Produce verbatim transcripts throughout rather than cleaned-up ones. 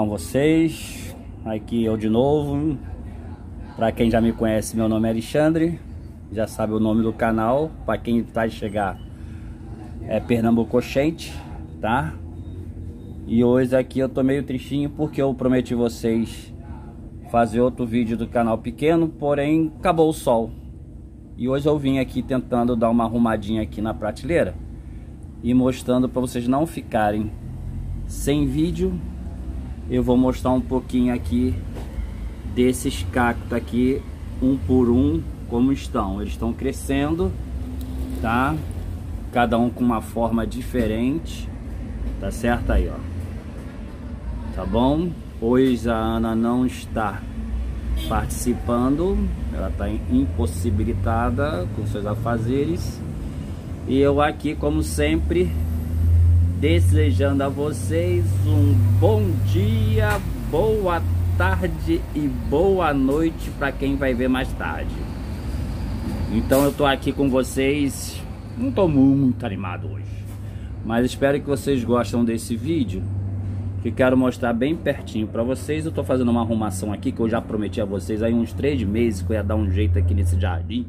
estão vocês? Aqui eu de novo. Para quem já me conhece, meu nome é Alexandre, já sabe o nome do canal. Para quem vai chegar, é Pernambuco Oxente, tá? E hoje aqui eu tô meio tristinho porque eu prometi vocês fazer outro vídeo do canal pequeno, porém acabou o sol. E hoje eu vim aqui tentando dar uma arrumadinha aqui na prateleira e mostrando para vocês não ficarem sem vídeo. Eu vou mostrar um pouquinho aqui desses cactos aqui, um por um, como estão. Eles estão crescendo, tá? Cada um com uma forma diferente, tá certo aí, ó. Tá bom? Pois a Ana não está participando, ela está impossibilitada com seus afazeres. E eu aqui, como sempre, desejando a vocês um bom dia, boa tarde e boa noite para quem vai ver mais tarde. Então eu tô aqui com vocês, não tô muito animado hoje, mas espero que vocês gostem desse vídeo, que quero mostrar bem pertinho para vocês. Eu tô fazendo uma arrumação aqui que eu já prometi a vocês aí uns três meses que eu ia dar um jeito aqui nesse jardim,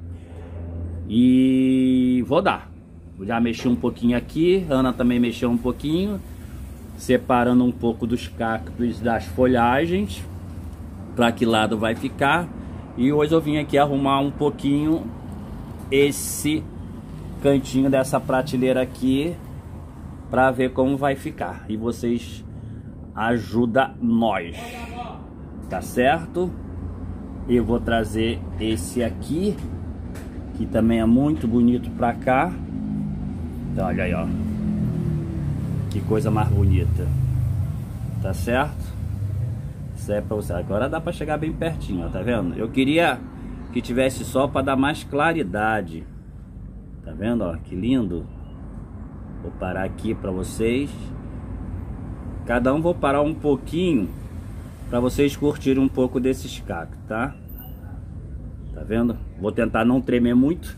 e vou dar. Já mexi um pouquinho aqui, a Ana também mexeu um pouquinho, separando um pouco dos cactos das folhagens, para que lado vai ficar. E hoje eu vim aqui arrumar um pouquinho esse cantinho dessa prateleira aqui, para ver como vai ficar. E vocês ajudam nós, tá certo? Eu vou trazer esse aqui, que também é muito bonito, para cá. Então, olha aí, ó, que coisa mais bonita, tá certo? Isso é pra você. Agora dá pra chegar bem pertinho, ó, tá vendo? Eu queria que tivesse sol para dar mais claridade, tá vendo, ó, que lindo. Vou parar aqui pra vocês. Cada um vou parar um pouquinho pra vocês curtirem um pouco desses cactos, tá? Tá vendo? Vou tentar não tremer muito.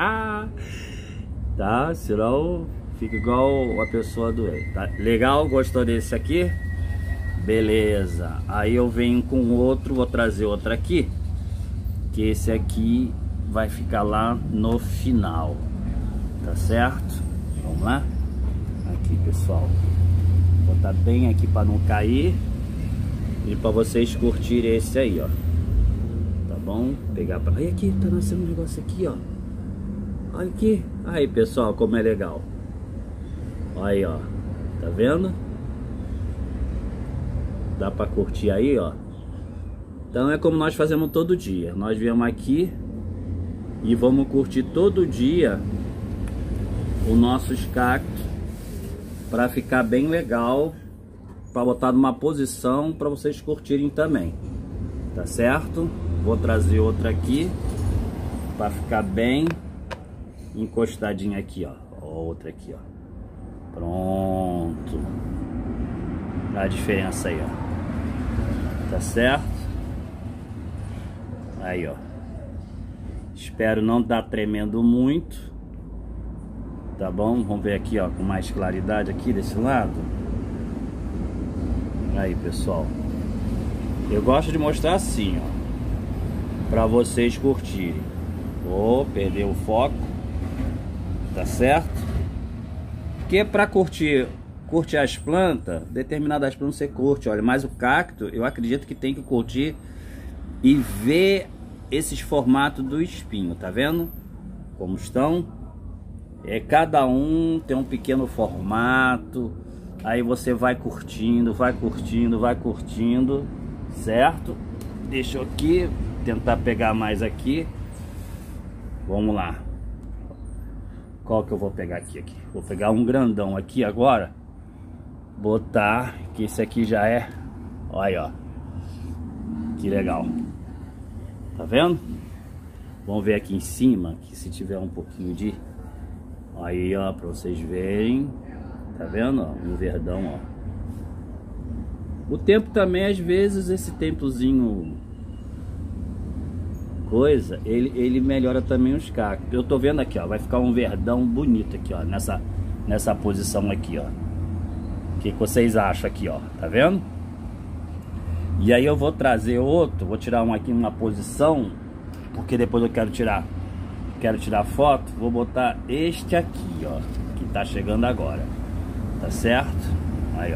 Tá? Senão fica igual a pessoa doente, tá? Legal? Gostou desse aqui? Beleza. Aí eu venho com outro, vou trazer outro aqui, que esse aqui vai ficar lá no final, tá certo? Vamos lá? Aqui, pessoal, vou botar bem aqui para não cair e para vocês curtirem esse aí, ó. Tá bom? Pegar para... Aí aqui, tá nascendo um negócio aqui, ó. Olha aqui. Aí, pessoal, como é legal. Aí, ó. Tá vendo? Dá pra curtir aí, ó. Então é como nós fazemos todo dia. Nós viemos aqui e vamos curtir todo dia os nossos cactos, pra ficar bem legal, pra botar numa posição pra vocês curtirem também. Tá certo? Vou trazer outra aqui pra ficar bem encostadinha aqui, ó. Outra aqui, ó. Pronto. Dá a diferença aí, ó. Tá certo? Aí, ó. Espero não estar tremendo muito. Tá bom? Vamos ver aqui, ó, com mais claridade aqui desse lado. Aí, pessoal. Eu gosto de mostrar assim, ó, pra vocês curtirem. Vou perder o foco. Tá certo? Porque pra curtir, curtir as plantas, determinadas plantas você curte, olha, mas o cacto, eu acredito que tem que curtir e ver esses formatos do espinho, tá vendo? Como estão? É, cada um tem um pequeno formato, aí você vai curtindo, vai curtindo, vai curtindo, certo? Deixa eu aqui, tentar pegar mais aqui. Vamos lá. Qual que eu vou pegar aqui, aqui? Vou pegar um grandão aqui agora. Botar, que esse aqui já é... Olha aí, ó. Que legal. Tá vendo? Vamos ver aqui em cima, que se tiver um pouquinho de... Aí, ó, pra vocês verem. Tá vendo, ó? Um verdão, ó. O tempo também, às vezes, esse tempozinho... coisa, ele, ele melhora também os cactos. Eu tô vendo aqui, ó, vai ficar um verdão bonito aqui, ó, nessa, nessa posição aqui, ó. O que, que vocês acham aqui, ó? Tá vendo? E aí eu vou trazer outro, vou tirar um aqui numa posição, porque depois eu quero tirar, quero tirar foto. Vou botar este aqui, ó, que tá chegando agora, tá certo? Aí, ó,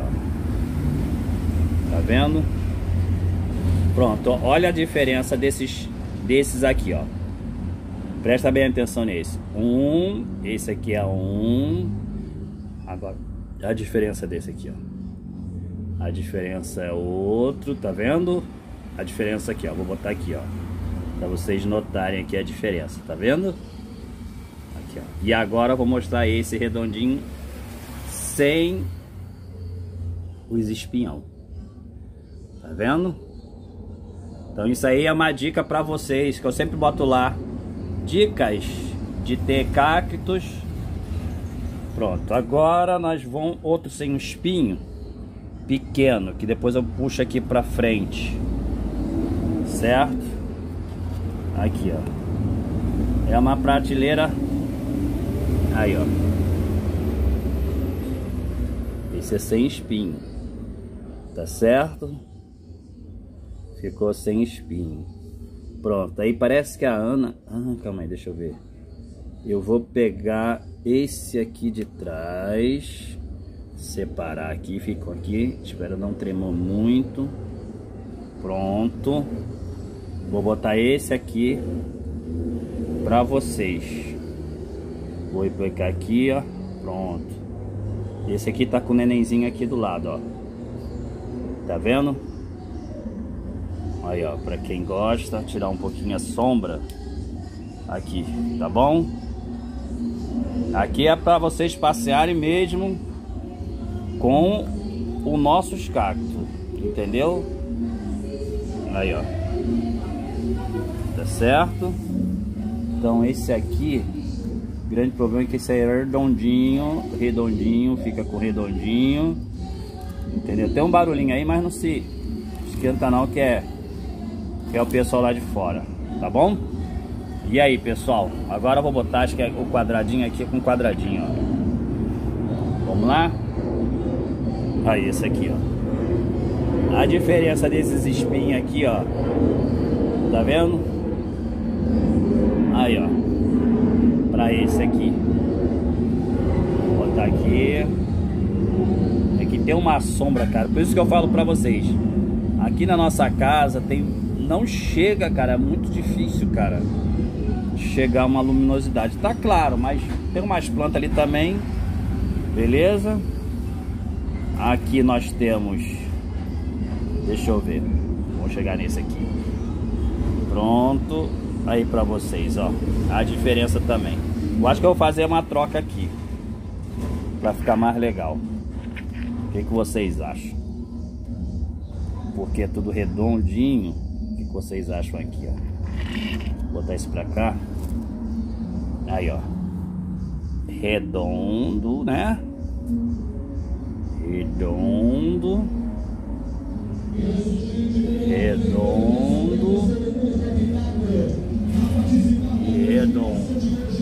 tá vendo? Pronto, ó, olha a diferença desses, desses aqui, ó. Presta bem atenção nesse. Um, esse aqui é um. Agora, a diferença desse aqui, ó. A diferença é outro, tá vendo? A diferença aqui, ó. Vou botar aqui, ó, pra vocês notarem aqui a diferença, tá vendo? Aqui, ó. E agora eu vou mostrar esse redondinho sem os espinhão. Tá vendo? Então isso aí é uma dica pra vocês, que eu sempre boto lá. Dicas de ter cactos. Pronto, agora nós vamos outro sem um espinho pequeno, que depois eu puxo aqui pra frente, certo? Aqui, ó, é uma prateleira. Aí, ó, esse é sem espinho, tá certo? Ficou sem espinho. Pronto, aí parece que a Ana... Ah, calma aí, deixa eu ver. Eu vou pegar esse aqui de trás, separar aqui, ficou aqui. Espero não tremor muito. Pronto. Vou botar esse aqui pra vocês. Vou pegar aqui, ó. Pronto. Esse aqui tá com o nenenzinho aqui do lado, ó. Tá vendo? Aí, ó, pra quem gosta, tirar um pouquinho a sombra aqui, tá bom? Aqui é pra vocês passearem mesmo com os nossos cactos, entendeu? Aí, ó, tá certo? Então esse aqui, o grande problema é que esse aí é redondinho, redondinho, fica com redondinho, entendeu? Tem um barulhinho aí, mas não se esquenta não, que é que é o pessoal lá de fora, tá bom? E aí, pessoal, agora eu vou botar, acho que é o quadradinho aqui com quadradinho, ó. Vamos lá? Aí, esse aqui, ó. A diferença desses espinhos aqui, ó, tá vendo? Aí, ó, pra esse aqui, vou botar aqui. Aqui tem uma sombra, cara, por isso que eu falo pra vocês, aqui na nossa casa tem... Não chega, cara, é muito difícil, cara, chegar uma luminosidade. Tá claro, mas tem umas plantas ali também, beleza? Aqui nós temos, deixa eu ver, vamos chegar nesse aqui. Pronto, aí pra vocês, ó, a diferença também. Eu acho que eu vou fazer uma troca aqui, pra ficar mais legal. O que que vocês acham? Porque é tudo redondinho. O que vocês acham aqui, ó? Vou botar isso pra cá. Aí, ó, redondo, né? Redondo, redondo e redondo,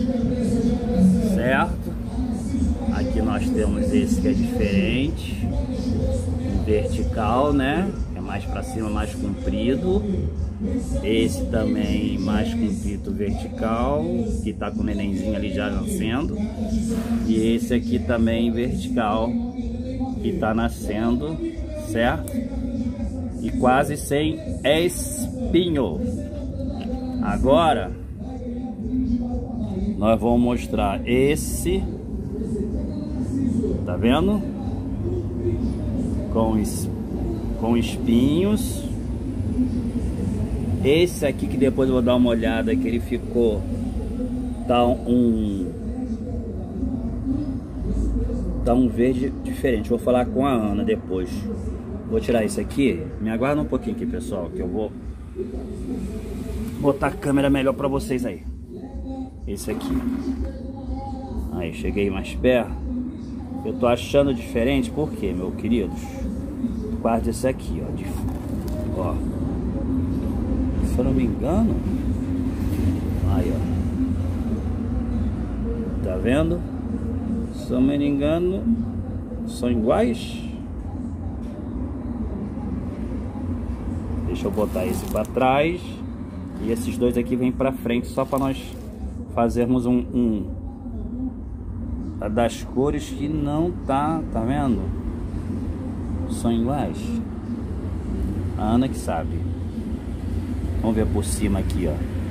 certo? Aqui nós temos esse que é diferente, vertical, né? Mais para cima, mais comprido. Esse também mais comprido, vertical, que tá com o nenenzinho ali já nascendo. E esse aqui também vertical, que tá nascendo, certo? E quase sem espinho. Agora nós vamos mostrar esse, tá vendo? Com espinho, com espinhos. Esse aqui que depois eu vou dar uma olhada, que ele ficou, tá um tá um verde diferente. Vou falar com a Ana depois. Vou tirar isso aqui. Me aguarda um pouquinho aqui, pessoal, que eu vou botar a câmera melhor pra vocês aí. Esse aqui, aí, cheguei mais perto. Eu tô achando diferente, por quê, meus queridos? Guarda esse aqui, ó, de, ó, se eu não me engano, aí, ó, tá vendo? Se eu não me engano, são iguais. Deixa eu botar esse para trás. E esses dois aqui vêm para frente, só para nós fazermos um, um das cores que não tá, tá vendo? São iguais. A Ana que sabe. Vamos ver por cima aqui, ó.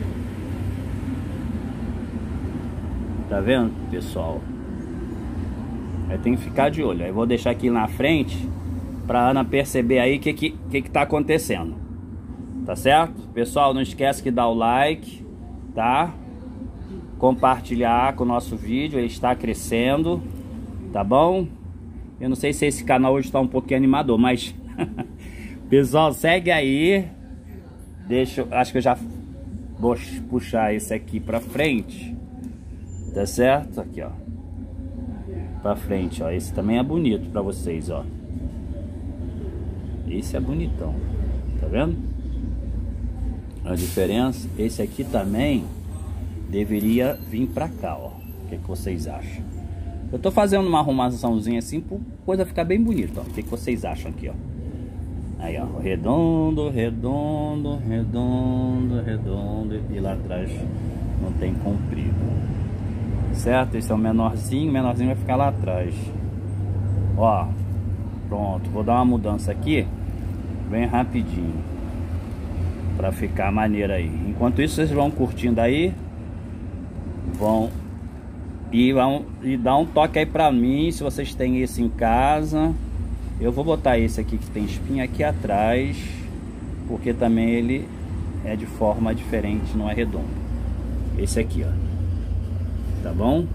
Tá vendo, pessoal? Aí tem que ficar de olho. Aí vou deixar aqui na frente pra Ana perceber aí o que, que, que que tá acontecendo. Tá certo? Pessoal, não esquece que dá o like, tá? Compartilhar com o nosso vídeo, ele está crescendo, tá bom? Eu não sei se esse canal hoje está um pouquinho animador, mas pessoal, segue aí. Deixa eu, acho que eu já vou puxar esse aqui pra frente, tá certo? Aqui, ó, pra frente, ó. Esse também é bonito pra vocês, ó. Esse é bonitão, tá vendo? A diferença, esse aqui também deveria vir pra cá, ó. O que, que vocês acham? Eu tô fazendo uma arrumaçãozinha assim, por coisa ficar bem bonita, ó. O que, que vocês acham aqui, ó? Aí, ó, redondo, redondo, redondo, redondo. E lá atrás não tem comprido. Certo? Esse é o menorzinho, o menorzinho vai ficar lá atrás. Ó, pronto. Vou dar uma mudança aqui, bem rapidinho, pra ficar maneiro aí. Enquanto isso, vocês vão curtindo aí. Vão e vão e dá um toque aí pra mim se vocês têm esse em casa. Eu vou botar esse aqui que tem espinha aqui atrás, porque também ele é de forma diferente, não é redondo. Esse aqui, ó. Tá bom?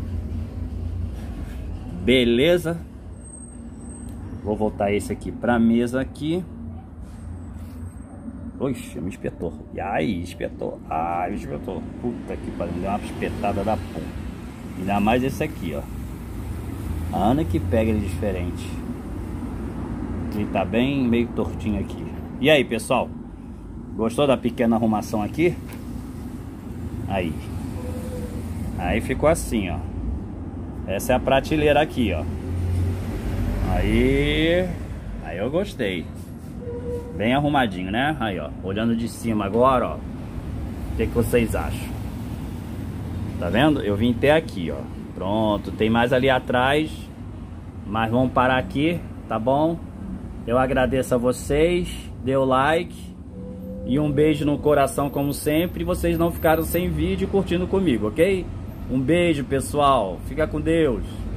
Beleza? Vou voltar esse aqui pra mesa aqui. Oxe, me espetou. E aí, espetou. Ai, me espetou. Puta que pariu, me deu uma espetada da porra. Ainda mais esse aqui, ó. A Ana que pega ele diferente. Ele tá bem meio tortinho aqui. E aí, pessoal? Gostou da pequena arrumação aqui? Aí. Aí ficou assim, ó. Essa é a prateleira aqui, ó. Aí. Aí eu gostei. Bem arrumadinho, né? Aí, ó. Olhando de cima agora, ó. O que, que vocês acham? Tá vendo? Eu vim até aqui, ó. Pronto. Tem mais ali atrás. Mas vamos parar aqui, tá bom? Eu agradeço a vocês. Dê o like. E um beijo no coração, como sempre. Vocês não ficaram sem vídeo curtindo comigo, ok? Um beijo, pessoal. Fica com Deus.